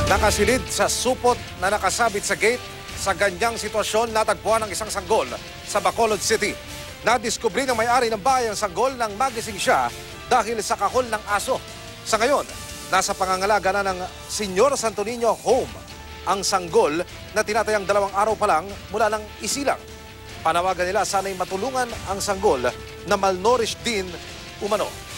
Nakasilid sa supot na nakasabit sa gate, sa ganyang sitwasyon natagpuan ang isang sanggol sa Bacolod City. Nadiskubre ng may-ari ng bahay ang sanggol nang magising siya dahil sa kahol ng aso. Sa ngayon, nasa pangangalaga na ng Senyor Santo Niño Home ang sanggol na tinatayang 2 araw pa lang mula ng isilang. Panawagan nila sana'y matulungan ang sanggol na malnourished din umano.